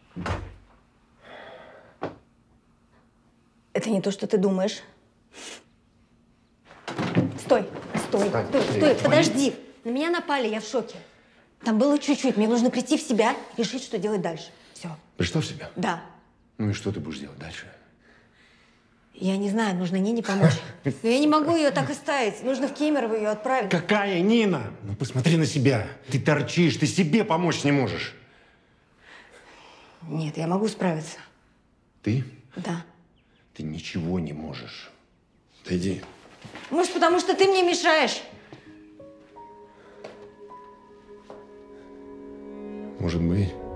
Это не то, что ты думаешь. Стой, подожди. На меня напали, я в шоке. Там было чуть-чуть, мне нужно прийти в себя и решить, что делать дальше. Все. Пришла в себя? Да. Ну и что ты будешь делать дальше? Я не знаю, нужно Нине помочь. Но я не могу ее так оставить. Нужно в Кемерово ее отправить. Какая Нина? Ну посмотри на себя. Ты торчишь, ты себе помочь не можешь. Нет, я могу справиться. Ты? Да. Ты ничего не можешь. Отойди. Может, потому что ты мне мешаешь? Может быть.